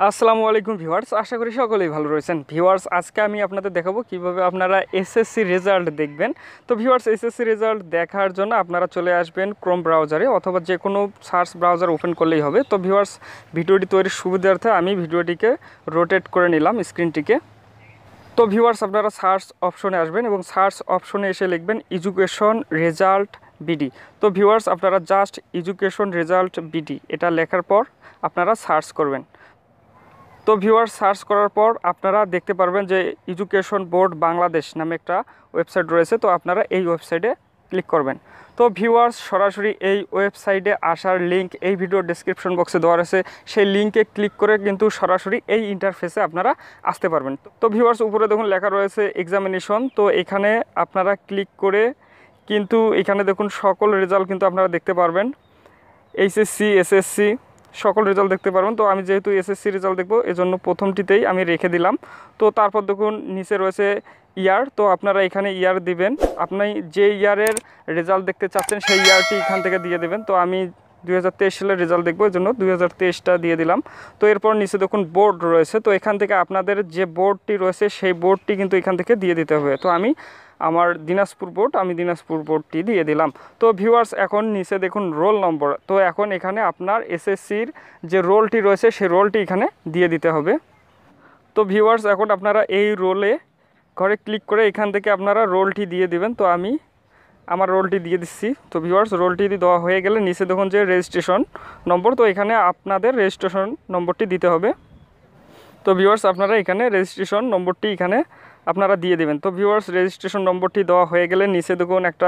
আসসালামু আলাইকুম ভিউয়ার্স, আশা করি সকলেই ভালো রয়েছেন। ভিউয়ার্স, আজকে আমি আপনাদের দেখাবো কিভাবে আপনারা এসএসসি রেজাল্ট দেখবেন। তো ভিউয়ার্স, এসএসসি রেজাল্ট দেখার জন্য আপনারা চলে আসবেন ক্রোম ব্রাউজারে অথবা যে কোনো সার্চ ব্রাউজার ওপেন করলেই হবে। তো ভিউয়ার্স, ভিডিওটি তৈরির সুবিধার্থে আমি ভিডিওটিকে রোটেট করে নিলাম স্ক্রিনটিকে। তো ভিউয়ার্স, আপনারা সার্চ অপশনে আসবেন এবং সার্চ অপশনে এসে লিখবেন এডুকেশন রেজাল্ট বিডি। তো ভিউয়ার্স, আপনারা জাস্ট এডুকেশন রেজাল্ট বিডি এটা লেখার পর আপনারা সার্চ করবেন। তো ভিউয়ার্স, সার্চ করার পর আপনারা দেখতে পারবেন যে এডুকেশন বোর্ড বাংলাদেশ নামে একটা ওয়েবসাইট রয়েছে। তো আপনারা এই ওয়েবসাইটে ক্লিক করবেন। তো ভিউয়ার্স, সরাসরি এই ওয়েবসাইটে আসার লিঙ্ক এই ভিডিওর ডেসক্রিপশন বক্সে দেওয়া রয়েছে। সেই লিঙ্কে ক্লিক করে কিন্তু সরাসরি এই ইন্টারফেসে আপনারা আসতে পারবেন। তো ভিউয়ার্স, উপরে দেখুন লেখা রয়েছে এক্সামিনেশন। তো এখানে আপনারা ক্লিক করে কিন্তু এখানে দেখুন সকল রেজাল্ট কিন্তু আপনারা দেখতে পারবেন। এইচএসসি, এসএসসি সকল রেজাল্ট দেখতে পারবেন। তো আমি যেহেতু এসএসসি রেজাল্ট দেখবো এজন্য প্রথমটিতেই আমি রেখে দিলাম। তো তারপর দেখুন নিচে রয়েছে ইয়ার। তো আপনারা এখানে ইয়ার দিবেন, আপনি যে ইয়ারের রেজাল্ট দেখতে চাচ্ছেন সেই ইয়ারটি এখান থেকে দিয়ে দেবেন। তো আমি 2023 সালের রেজাল্ট দেখবো, এর জন্য 2023টা দিয়ে দিলাম। তো এরপর নিচে দেখুন বোর্ড রয়েছে। তো এখান থেকে আপনাদের যে বোর্ডটি রয়েছে সেই বোর্ডটি কিন্তু এখান থেকে দিয়ে দিতে হবে। তো আমি আমার দিনাজপুর বোর্ড, আমি দিনাজপুর বোর্ডটি দিয়ে দিলাম। তো ভিউয়ার্স, এখন নিচে দেখুন রোল নম্বর। তো এখন এখানে আপনার এসএসসির যে রোলটি রয়েছে সেই রোলটি এখানে দিয়ে দিতে হবে। তো ভিউয়ার্স, এখন আপনারা এই রোলে ঘরে ক্লিক করে এখান থেকে আপনারা রোলটি দিয়ে দিবেন। তো আমি আমার রোলটি দিয়ে দিচ্ছি। তো ভিউয়ার্স, রোলটি দেওয়া হয়ে গেলে নিচে দেখুন যে রেজিস্ট্রেশন নম্বর। তো এখানে আপনাদের রেজিস্ট্রেশন নম্বরটি দিতে হবে। তো ভিউয়ার্স, আপনারা এখানে রেজিস্ট্রেশন নম্বরটি এখানে আপনারা দিয়ে দেবেন। তো ভিউয়ার্স, রেজিস্ট্রেশন নম্বরটি দেওয়া হয়ে গেলে নিচে দেখুন একটা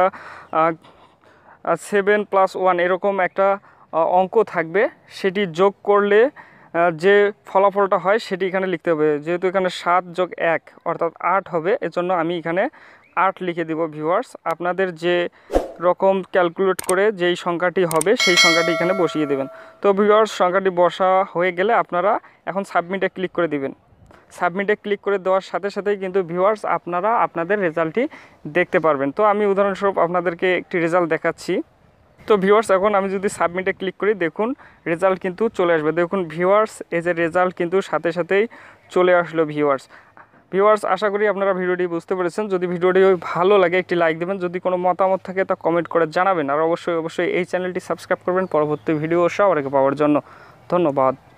7+1 এরকম একটা অঙ্ক থাকবে। সেটি যোগ করলে যে ফলাফলটা হয় সেটি এখানে লিখতে হবে। যেহেতু এখানে 7+1 অর্থাৎ 8 হবে, এজন্য আমি এখানে 8 লিখে দিব। ভিউয়ার্স, আপনাদের যে রকম ক্যালকুলেট করে যেই সংখ্যাটি হবে সেই সংখ্যাটি এখানে বসিয়ে দেবেন। তো ভিউয়ার্স, সংখ্যাটি বসা হয়ে গেলে আপনারা এখন সাবমিটে ক্লিক করে দিবেন। সাবমিটে ক্লিক করে দেওয়ার সাথে সাথেই কিন্তু ভিউয়ার্স আপনারা আপনাদের রেজাল্টটি দেখতে পারবেন। তো আমি উদাহরণস্বরূপ আপনাদেরকে একটি রেজাল্ট দেখাচ্ছি। তো ভিউয়ার্স, এখন আমি যদি সাবমিটে ক্লিক করি দেখুন রেজাল্ট কিন্তু চলে আসবে। দেখুন ভিউয়ার্স, এই যে রেজাল্ট কিন্তু সাথে সাথেই চলে আসলো। ভিউয়ার্স, আশা করি আপনারা ভিডিওটি বুঝতে পেরেছেন। যদি ভিডিওটি ভালো লাগে একটি লাইক দেবেন, যদি কোনো মতামত থাকে তা কমেন্ট করে জানাবেন। আর অবশ্যই এই চ্যানেলটি সাবস্ক্রাইব করবেন পরবর্তী ভিডিও সবার আগে পাওয়ার জন্য। ধন্যবাদ।